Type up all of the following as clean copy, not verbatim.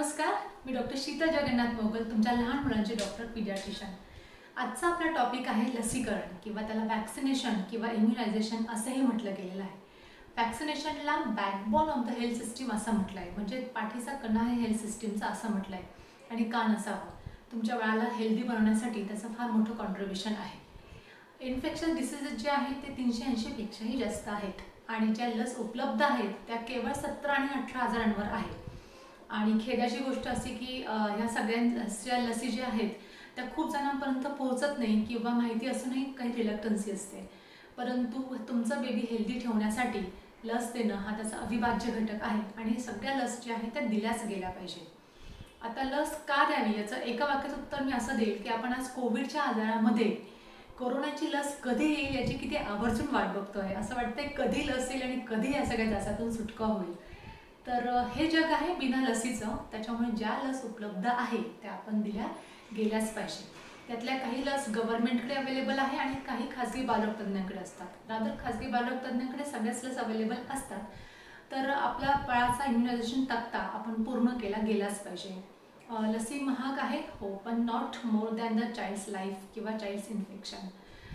नमस्कार, मी डॉक्टर शीतल जगन्नाथ मोगल, तुमच्या लहान मुलांचे डॉक्टर पीडियाट्रिशियन। आजचा आपला टॉपिक आहे लसीकरण किंवा त्याला वॅक्सिनेशन किंवा इम्युनायझेशन असंही म्हटलं गेलेलं आहे। वॅक्सिनेशनला backbone of the health system असं म्हटलं आहे, म्हणजे पाठीचा कणा आहे हेल्थ सिस्टीमचा असं म्हटलं आहे। आणि का नसावं? तुमच्या बाळाला हेल्दी बनवण्यासाठी त्याचं फार मोठं कॉन्ट्रीब्युशन आहे। इन्फेक्शन डिसीजेस जे आहेत ते 380 पेक्षाही जास्त आहेत आणि ज्या लस उपलब्ध आहेत त्या केवळ 17 आणि 18 हजारांवर आहेत। आणि खेदाची गोष्ट अशी की ह्या सगळ्या लसी ज्या आहेत त्या खूप जणांपर्यंत पोहोचत नाही किंवा माहिती असूनही काही रिलक्टन्सी असते। परंतु तुमचं बेबी हेल्दी ठेवण्यासाठी लस देणं हा त्याचा अविभाज्य घटक आहे आणि सगळ्या लस ज्या आहेत त्या दिल्याच गेल्या पाहिजे। आता लस का द्यावी याचं एका वाक्यात उत्तर मी असं देईल की आपण आज कोविडच्या आजारामध्ये कोरोनाची लस कधी येईल याची किती आवर्जून वाट बघतोय। असं वाटतंय कधी लस येईल आणि कधी या सगळ्या त्रासातून सुटका होईल। तर हे जग आहे बिना लसीचं, त्याच्यामुळे ज्या लस उपलब्ध आहे त्या आपण दिल्या गेल्याच पाहिजे। त्यातल्या काही लस गव्हर्नमेंटकडे अवेलेबल आहे आणि काही खाजगी बालक तज्ञांकडे असतात। रादर खाजगी बालक तज्ञांकडे सगळ्याच लस अवेलेबल असतात। तर आपला बाळाचा इम्युनायझेशन तक्ता आपण पूर्ण केला गेलाच पाहिजे। लसी महाग आहे हो, पण not more than the child's life किंवा चाइल्ड्स इन्फेक्शन।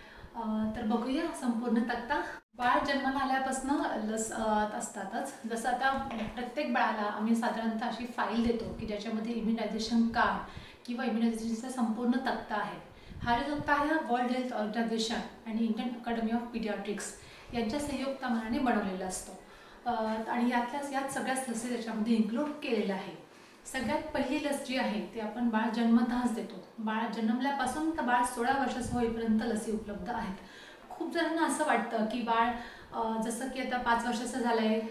तर बघूया संपूर्ण तक्ता। बाळ जन्माला आल्यापासून लस असतातच। जसं आता प्रत्येक बाळाला आम्ही साधारणतः अशी फाईल देतो की ज्याच्यामध्ये इम्युनायझेशन कार्ड किंवा इम्युनायझेशनचा संपूर्ण तक्ता आहे। हा जो तक्ता आहे वर्ल्ड हेल्थ ऑर्गनायझेशन आणि इंडियन अकॅडमी ऑफ पीडियाट्रिक्स यांच्या संयुक्ताने बनवलेला असतो आणि यात सगळ्याच लसी त्याच्यामध्ये इन्क्लूड केलेल्या आहे। सगळ्यात पहिली लस जी आहे ती आपण बाळ जन्मतःच देतो। बाळ जन्मल्यापासून तर बाळ 16 वर्षाचं होईपर्यंत लसी उपलब्ध आहेत। खूप जणांना असं वाटतं की बाळ जसं की आता 5 वर्षाचं झालंय,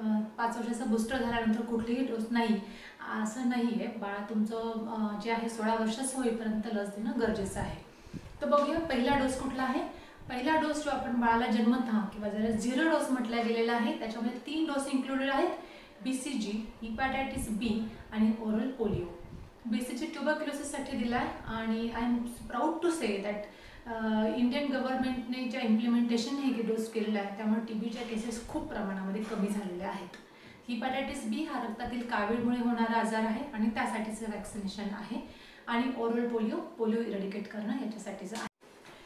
5 वर्षाचा बूस्टर झाल्यानंतर कुठलीही डोस नाही, असं नाही आहे। बाळ तुमचं जे आहे 16 वर्षाचं होईपर्यंत लस देणं गरजेचं आहे। तर बघूया पहिला डोस कुठला आहे। पहिला डोस जो आपण बाळाला जन्मतः किंवा जरा 0 डोस म्हटला गेलेला आहे त्याच्यामध्ये 3 डोस इन्क्लुडेड आहेत, BCG, हेपॅटायटिस B आणि ओरल पोलिओ। BCG ट्युबरक्युलोसिससाठी दिला आहे आणि I am proud to say that Indian गव्हर्नमेंटने ज्या इम्प्लिमेंटेशन हे डोस केलेला आहे त्यामुळे TBच्या केसेस खूप प्रमाणामध्ये कमी झालेल्या आहेत। हेपॅटायटिस B हा रक्तातील कावीळमुळे होणारा आजार आहे आणि त्यासाठीचं वॅक्सिनेशन आहे आणि ओरल पोलिओ इरेडिकेट करणं याच्यासाठीचं आहे।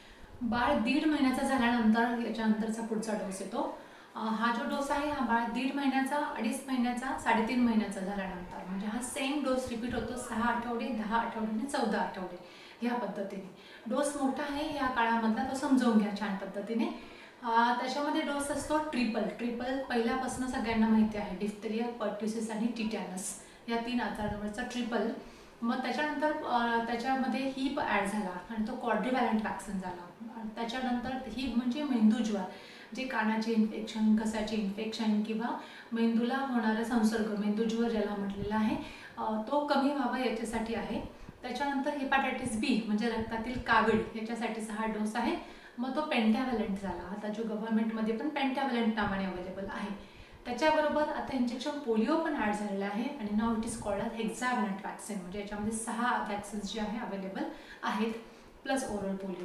बाळ 1.5 महिन्याचा झाल्यानंतर याच्यानंतरचा पुढचा डोस येतो। हा जो डोस आहे हा बाळ 1.5 महिन्याचा, 2.5 महिन्याचा, 3.5 महिन्याचा झाल्यानंतर म्हणजे हा सेम डोस रिपीट होतो 6 आठवडे, 10 आठवडे आणि 14 आठवडे ह्या पद्धतीने। डोस मोठा आहे या काळामधला तो समजावून घ्या छान पद्धतीने। त्याच्यामध्ये डोस असतो ट्रिपल पहिल्यापासून सगळ्यांना माहिती आहे, डिफ्थेरिया, पर्ट्युसिस आणि टिटॅनस या 3 आजारांवरचा ट्रिपल। मग त्याच्यानंतर त्याच्यामध्ये हीप ॲड झाला आणि तो क्वाड्रिव्हॅलंट वॅक्सिन झाला। त्याच्यानंतर हीप म्हणजे मेंदूज्वर, जे कानाचे इन्फेक्शन, घसाचे इन्फेक्शन किंवा मेंदूला होणारा संसर्ग, मेंदूज्वर ज्याला म्हटलेला आहे, तो कमी व्हावा याच्यासाठी आहे। त्याच्यानंतर हेपॅटायटिस B म्हणजे रक्तातील कावीळ याच्यासाठीचा हा डोस आहे। मग तो पेंटॅव्हॅलंट झाला, आता जो गव्हर्नमेंटमध्ये पण पेंटॅव्हॅलंट नावाने अवेलेबल आहे। त्याच्याबरोबर आता इंजेक्शन पोलिओ पण ॲड झालेला आहे आणि नाव it is called hexavalent vaccine, म्हणजे याच्यामध्ये 6 वॅक्सिन्स जे आहे अवेलेबल आहेत प्लस ओरल पोलिओ।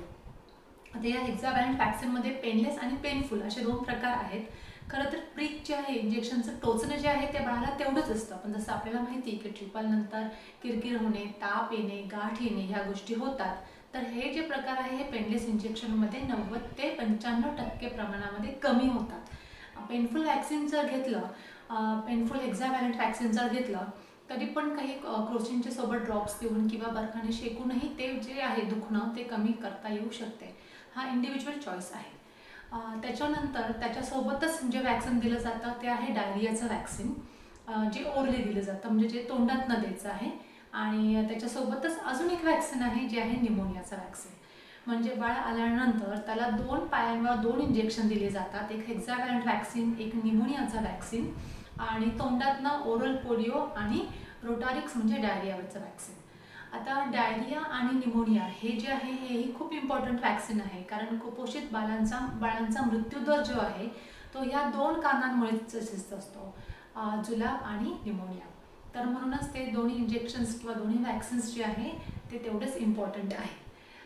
आता या हेक्साव्हॅलंट वॅक्सिनमध्ये पेनलेस आणि पेनफुल असे 2 प्रकार आहेत। खरं तर प्रिक जे आहे इंजेक्शनचं टोचणं जे आहे ते बाळाला तेवढंच असतं, पण जसं आपल्याला माहिती आहे की ट्रिपल नंतर किरकिर होणे, ताप येणे, गाठ येणे ह्या गोष्टी होतात। तर हे जे प्रकार आहे हे पेनलेस इंजेक्शनमध्ये 90 ते 95% प्रमाणामध्ये कमी होतात। पेनफुल वॅक्सिन जर घेतलं, पेनफुल हेक्साव्हॅलंट वॅक्सिन जर घेतलं तरी पण काही क्रोसिनच्या सोबत ड्रॉप्स देऊन किंवा बर्फाने शेकूनही ते जे आहे दुखणं ते कमी करता येऊ शकते। हा इंडिव्हिज्युअल चॉईस आहे। त्याच्यानंतर त्याच्यासोबतच जे वॅक्सिन दिलं जातं ते आहे डायरियाचं वॅक्सिन, जे ओरली दिलं जातं, म्हणजे जे तोंडात न द्यायचं आहे। आणि त्याच्यासोबतच अजून एक वॅक्सिन आहे जे आहे निमोनियाचं वॅक्सिन, म्हणजे बाळ आल्यानंतर त्याला 2 पायांवर 2 इंजेक्शन दिले जातात, एक हेक्साव्हॅलंट वॅक्सिन, एक निमोनियाचं वॅक्सिन आणि तोंडातनं ओरल पोलिओ आणि रोटारिक्स म्हणजे डायरियावरचं वॅक्सिन। आता डायरिया आणि निमोनिया हे जे आहे हेही खूप इम्पॉर्टंट वॅक्सिन आहे, कारण कुपोषित बाळांचा मृत्यूदर जो आहे तो ह्या 2 कारणांमुळेच जास्त असतो, जुलाब आणि निमोनिया। तर म्हणूनच ते दोन्ही इंजेक्शन्स किंवा दोन्ही वॅक्सिन्स जे आहे ते तेवढेच इम्पॉर्टंट आहे।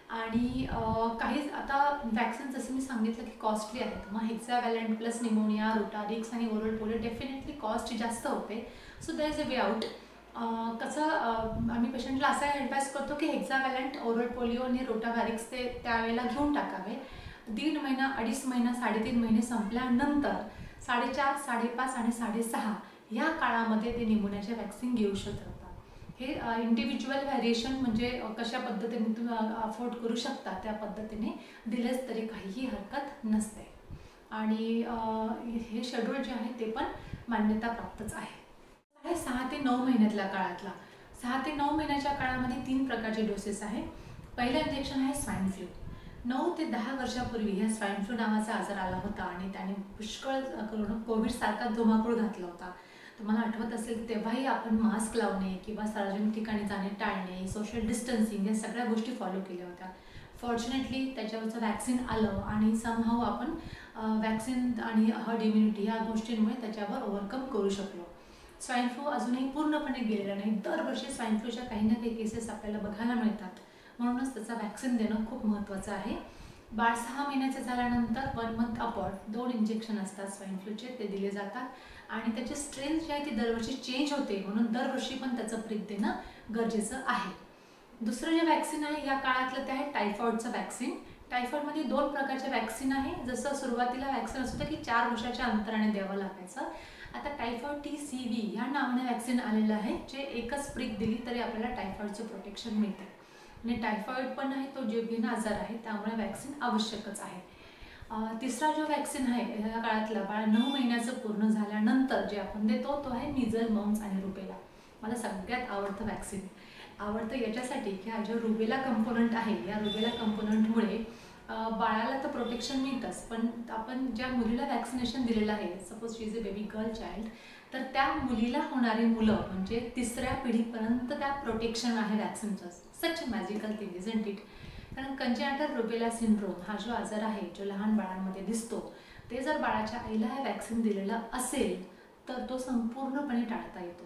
आणि काही आता वॅक्सिन जसं मी सांगितलं की कॉस्टली आहेत, मग हेक्साव्हॅलंट प्लस निमोनिया, रोटारिक्स आणि ओरल पोलिओ डेफिनेटली कॉस्ट जास्त होते। So there is a way out. कसं आम्ही पेशंटला असा ॲडवाईस करतो की हेक्साव्हॅलंट, ओरल पोलिओ आणि रोटावॅरिक्स ते त्यावेळेला घेऊन टाकावे. 1.5 महिना, 2.5 महिना, 3.5 महिने संपल्यानंतर 4.5, 5.5 आणि 6.5 ह्या काळामध्ये ते निमोनियाचे वॅक्सिन घेऊ शकतात. हे इंडिव्हिज्युअल व्हॅरिएशन म्हणजे कशा पद्धतीने तुम्ही अफोर्ड करू शकता त्या पद्धतीने दिलेच तरी काहीही हरकत नसते. आणि हे शेड्यूल जे आहे ते पण मान्यता प्राप्तच आहे. 6 ते 9 महिन्यातल्या काळातला 6 ते 9 महिन्याच्या काळामध्ये 3 प्रकारचे डोसेस आहे. पहिलं इंजेक्शन आहे स्वाईन फ्लू. 9 ते 10 वर्षापूर्वी ह्या स्वाईन फ्लू नावाचा आजार आला होता आणि त्याने पुष्कळ करून कोविडसारखा धुमाकूळ घातला होता. तुम्हाला आठवत असेल तेव्हाही आपण मास्क लावणे किंवा सार्वजनिक ठिकाणी जाणे टाळणे, सोशल डिस्टन्सिंग या सगळ्या गोष्टी फॉलो केल्या होत्या. फॉर्च्युनेटली त्याच्यावरचं वॅक्सिन आलं आणि समहाऊ आपण वॅक्सिन आणि हर्ड इम्युनिटी या गोष्टींमुळे त्याच्यावर ओव्हरकम करू शकलो. स्वाईन फ्लू अजूनही पूर्णपणे गेलेला नाही. दरवर्षी स्वाईन फ्लूच्या काही ना काही केसेस आपल्याला बघायला मिळतात. म्हणूनच त्याचा वॅक्सिन देणं खूप महत्त्वाचं आहे. बाळ 6 महिन्याचं झाल्यानंतर 1 मंथ अपॉर्ट 2 इंजेक्शन असतात स्वाईन फ्लूचे, ते दिले जातात आणि त्याची स्ट्रेंथ जी आहे ती दरवर्षी चेंज होते. म्हणून दरवर्षी पण त्याचं प्रिक देणं गरजेचं आहे. दुसरं जे वॅक्सिन आहे या काळातलं ते आहे टायफॉईडचं वॅक्सिन. टायफॉईडमध्ये 2 प्रकारचे वॅक्सिन आहे. जसं सुरुवातीला वॅक्सिन असं होतं की 4 वर्षाच्या अंतराने द्यावं लागायचं. आता टायफॉईड TCV या नावाने वॅक्सिन आलेलं आहे, जे एकच प्रिक दिली तरी आपल्याला टायफॉईडचं प्रोटेक्शन मिळते. आणि टायफॉईड पण आहे तो जीवघेणा आजार आहे, त्यामुळे वॅक्सिन आवश्यकच आहे. तिसरा जो वॅक्सिन आहे ह्या काळातला बाळ 9 महिन्याचं पूर्ण झाल्यानंतर जे आपण देतो तो आहे मिजल, मम्स आणि रुबेला. मला सगळ्यात आवडतं वॅक्सिन. आवडतं याच्यासाठी की हा जो रुबेला कंपोनंट आहे या रुबेला कंपोनंटमुळे बाळाला तर प्रोटेक्शन मिळतंच, पण आपण ज्या मुलीला वॅक्सिनेशन दिलेलं आहे, suppose she is a baby girl child, तर त्या मुलीला होणारी मुलं म्हणजे 3ऱ्या पिढीपर्यंत त्या प्रोटेक्शन आहे वॅक्सिनचं. Such magical thing isn't it? कारण कंजेनिटल रुबेला सिंड्रोम हा जो आजार आहे जो लहान बाळांमध्ये दिसतो, ते जर बाळाच्या आईला हे वॅक्सिन दिलेलं असेल तर तो संपूर्णपणे टाळता येतो.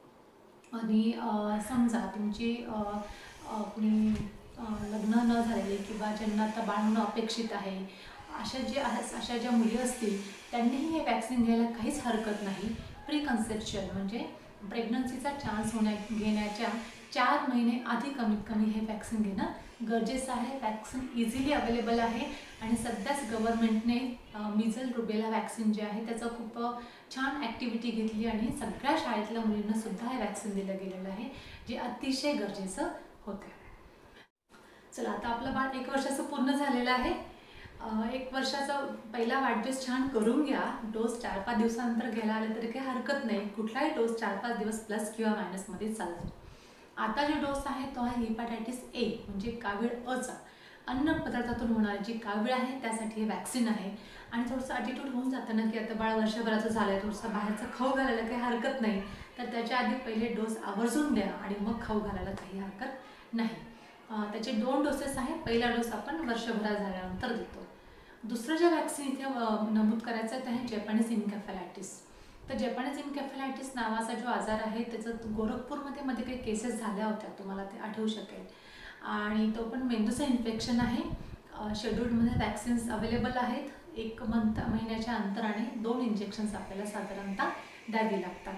आणि समजा तुमची कुणी लग्न न झालेले किंवा ज्यांना आता बाळ होणं अपेक्षित आहे, अशा ज्या मुली असतील त्यांनीही हे वॅक्सिन घ्यायला काहीच हरकत नाही. प्री कन्सेप्च्युअल म्हणजे प्रेग्नन्सीचा चान्स घेण्याच्या 4 महिने आधी कमीत कमी हे वॅक्सिन घेणं गरजेचं आहे. वॅक्सिन इझिली अवेलेबल आहे आणि सध्याच गव्हर्नमेंटने मिजल रुबेला वॅक्सिन जे आहे त्याचं खूप छान ॲक्टिव्हिटी घेतली आणि सगळ्या शाळेतल्या मुलींना सुद्धा हे वॅक्सिन दिलं गेलेलं आहे, जे अतिशय गरजेचं होतं. चला, आता आपलं बाळ 1 वर्षाचं पूर्ण झालेलं आहे. 1 वर्षाचा पहिला वाढदिवस छान करून घ्या. डोस 4-5 दिवसानंतर घ्यायला आले तरी काही हरकत नाही. कुठलाही डोस 4-5 दिवस प्लस किंवा मायनसमध्ये चालतो. आता जो डोस आहे तो आहे हेपॅटायटिस A म्हणजे कावीळ अचा. अन्न पदार्थातून होणारी जी कावीळ आहे त्यासाठी हे वॅक्सिन आहे. आणि थोडंसं ॲटिट्यूड होऊन जातं ना की आता बाळ वर्षभराचं झालं आहे, थोडंसं बाहेरचं खाऊ घालायला काही हरकत नाही, तर त्याच्या आधी पहिले डोस आवर्जून द्या आणि मग खाऊ घालायला काही हरकत नाही. त्याचे 2 डोसेस आहेत. पहिला डोस आपण वर्षभरा झाल्यानंतर देतो. दुसरं जे वॅक्सिन इथे नमूद करायचं आहे ते आहे जपानीज इन्केफेलायटिस. तर जपानीज इन्केफेलायटिस नावाचा जो आजार आहे त्याचं गोरखपूरमध्ये काही केसेस झाल्या होत्या, तुम्हाला ते आठवू शकेल. आणि तो पण मेंदूचं इन्फेक्शन आहे. शेड्यूलमध्ये वॅक्सिन्स अवेलेबल आहेत. 1 महिन्याच्या अंतराने 2 इंजेक्शन्स आपल्याला साधारणतः द्यावी लागतात.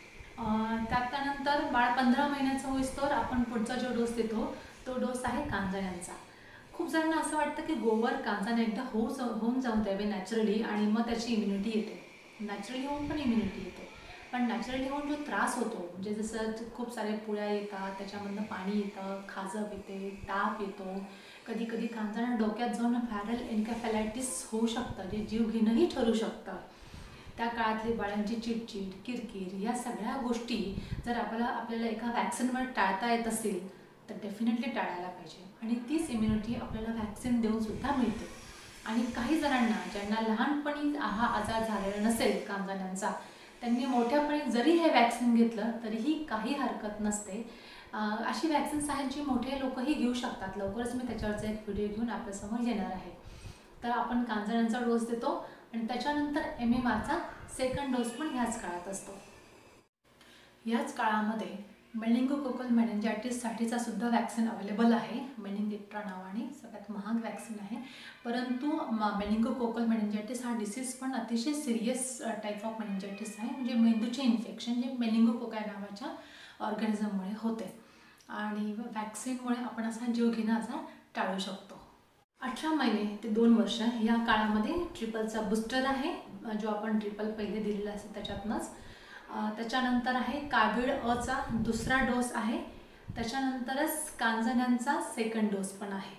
त्यानंतर बाळ 15 महिन्याचं होईस्तोवर आपण पुढचा जो डोस देतो तो डोस आहे कांजण्यांचा. खूप जणांना असं वाटतं की गोवर कांजण्या एकदा होऊन जाऊन द्यावे नॅचरली आणि मग त्याची इम्युनिटी येते. नॅचरली होऊन पण इम्युनिटी येते, पण नॅचरली होऊन जो त्रास होतो म्हणजे जसं खूप सारे पुळ्या येतात, त्याच्यामधनं पाणी येतं, खाजप येते, ताप येतो, कधी कधी कांजण्या डोक्यात जाऊन व्हायरल एन्केफेलायटिस होऊ शकतं, जे जीवघेणंही ठरू शकतं. त्या काळातली बाळांची चिडचिड, किरकिर या सगळ्या गोष्टी जर आपल्याला एका वॅक्सिनमुळे टाळता येत असेल तर डेफिनेटली टाळायला पाहिजे. आणि तीच इम्युनिटी आपल्याला वॅक्सिन देऊन सुद्धा मिळते. आणि काही जणांना ज्यांना लहानपणी हा आजार झालेला नसेल कांजण्यांचा, त्यांनी मोठ्यापणी जरी हे वॅक्सिन घेतलं तरीही काही हरकत नसते. अशी वॅक्सिन्स आहेत जी मोठे लोकही घेऊ शकतात. लवकरच मी त्याच्यावरचा एक व्हिडिओ घेऊन आपल्यासमोर येणार आहे. तर आपण कांजण्यांचा डोस देतो आणि त्याच्यानंतर MMRचा सेकंड डोस पण ह्याच काळात असतो. ह्याच काळामध्ये मेनिंगोकोकल मेनिंजायटिससाठीचा सुद्धा वॅक्सिन अवेलेबल आहे. मेनिंगिट्रा नावाने सगळ्यात महाग वॅक्सिन आहे. परंतु मेनिंगोकोकल मेनिंजायटिस हा डिसीज पण अतिशय सिरियस टाईप ऑफ मेनिंजायटिस आहे, म्हणजे मेंदूचे इन्फेक्शन जे मेनिंगोकोकाय नावाच्या ऑर्गॅनिझममुळे होते आणि वॅक्सिनमुळे आपण असा जीव घेणं असा टाळू शकतो. 18 महिने ते 2 वर्ष या काळामध्ये ट्रिपलचा बूस्टर आहे, जो आपण ट्रिपल पहिले दिलेला असेल त्याच्यातनंच. त्याच्यानंतर आहे कावीळ अचा दुसरा डोस आहे. त्याच्यानंतरच कांजण्यांचा सेकंड डोस पण आहे.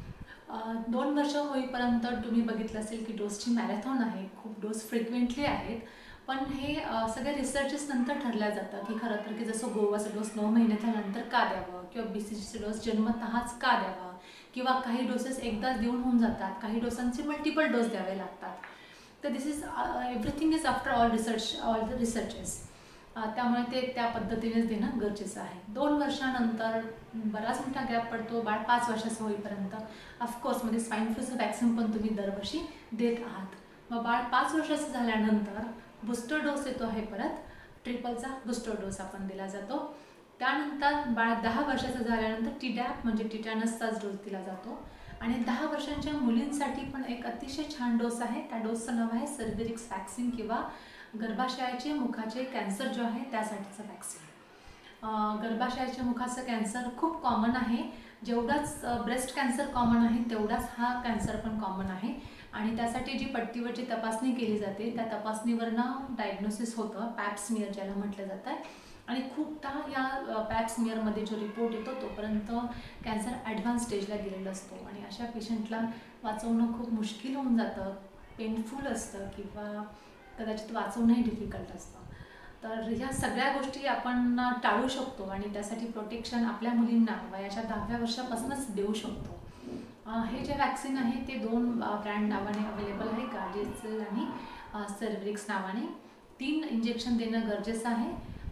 2 वर्ष होईपर्यंत तुम्ही बघितलं असेल की डोसची मॅरेथॉन आहे, खूप डोस फ्रिक्वेंटली आहेत. पण हे सगळ्या रिसर्चेस नंतर ठरल्या जातं की खरं तर की जसं गोवाचा डोस 9 महिन्याच्या नंतर का द्यावं किंवा BCGचा डोस जन्मतःच का द्यावा किंवा काही डोसेस एकदाच देऊन होऊन जातात, काही डोसांचे मल्टिपल डोस द्यावे लागतात. तर this is everything is after all the researches. त्यामुळे ते त्या पद्धतीनेच देणं गरजेचं आहे. 2 वर्षानंतर बराच मोठा गॅप पडतो, बाळ 5 वर्षाचं होईपर्यंत. ऑफकोर्स मध्ये स्वाईन फ्लूचं वॅक्सिन पण तुम्ही दरवर्षी देत आहात. मग बाळ 5 वर्षाचं झाल्यानंतर बूस्टर डोस येतो आहे, परत ट्रिपलचा बूस्टर डोस आपण दिला जातो. त्यानंतर बाळ 10 वर्षाचं झाल्यानंतर टीडॅप म्हणजे टिटॅनसचाच डोस दिला जातो. आणि 10 वर्षांच्या मुलींसाठी पण एक अतिशय छान डोस आहे. त्या डोसचं नाव आहे सर्व्हिक्स वॅक्सिन किंवा गर्भाशयाचे मुखाचे कॅन्सर जो आहे त्यासाठीचं वॅक्सिन. गर्भाशयाच्या मुखाचं कॅन्सर खूप कॉमन आहे. जेवढाच ब्रेस्ट कॅन्सर कॉमन आहे तेवढाच हा कॅन्सर पण कॉमन आहे. आणि त्यासाठी जी पट्टीवरची तपासणी केली जाते त्या तपासणीवरनं डायग्नोसिस होतं, पॅप स्मिअर ज्याला म्हटलं जातं आहे. आणि खूपदा या पॅप स्मिअरमध्ये जो रिपोर्ट येतो तोपर्यंत कॅन्सर ॲडव्हान्स स्टेजला गेलेलं असतो आणि अशा पेशंटला वाचवणं खूप मुश्किल होऊन जातं, पेनफुल असतं किंवा कदाचित वाचवणंही डिफिकल्ट असतं. तर ह्या सगळ्या गोष्टी आपण टाळू शकतो आणि त्यासाठी प्रोटेक्शन आपल्या मुलींना वयाच्या 10व्या वर्षापासूनच देऊ शकतो. हे जे वॅक्सिन आहे ते 2 ब्रँड नावाने अवेलेबल आहे, गार्डियन्सल आणि सर्व्हिक्स नावाने. 3 इंजेक्शन देणं गरजेचं आहे.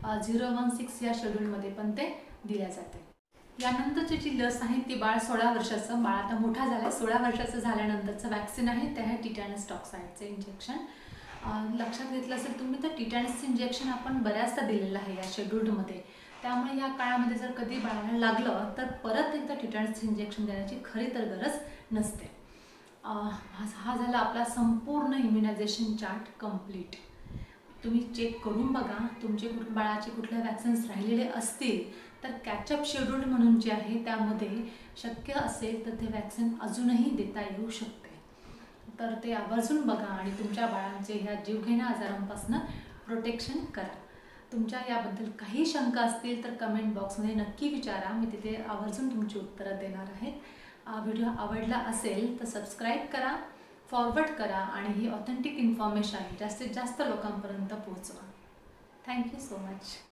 016 या शेड्यूलमध्ये पण ते दिल्या जाते. यानंतरची जी लस आहे ती बाळ 16 वर्षाचं, बाळ आता मोठा झालं आहे, 16 वर्षाचं झाल्यानंतरचं वॅक्सिन आहे, ते आहे टिटॅनस टॉक्साइडचं इंजेक्शन. लक्षात घेतलं असेल तुम्ही तर टिटॅनसचं इंजेक्शन आपण बऱ्याचदा दिलेलं आहे या शेड्यूलमध्ये. त्यामुळे या काळामध्ये जर कधी बाळाला लागलं तर परत एकदा टिटॅनसचं इंजेक्शन देण्याची खरी तर गरज नसते. हा झाला आपला संपूर्ण इम्युनायझेशन चार्ट कंप्लीट. तुम्ही चेक करून बघा, तुमचे बाळाचे कुठले वॅक्सिन्स राहिलेले असतील तर कॅचअप शेड्यूल म्हणून जे आहे त्यामध्ये शक्य असेल तर ते वॅक्सिन अजूनही देता येऊ शकते. तर ते आवर्जून बघा आणि तुमच्या बाळांचे ह्या जीवघेण्या आजारांपासून प्रोटेक्शन करा. तुमच्या याबद्दल काही शंका असतील तर कमेंट बॉक्समध्ये नक्की विचारा, मी तिथे आवर्जून तुमची उत्तरं देणार आहे. व्हिडिओ आवडला असेल तर सबस्क्राईब करा, फॉरवर्ड करा आणि ही ऑथेंटिक इन्फॉर्मेशन जास्तीत जास्त लोकांपर्यंत पोहोचवा. Thank you so much.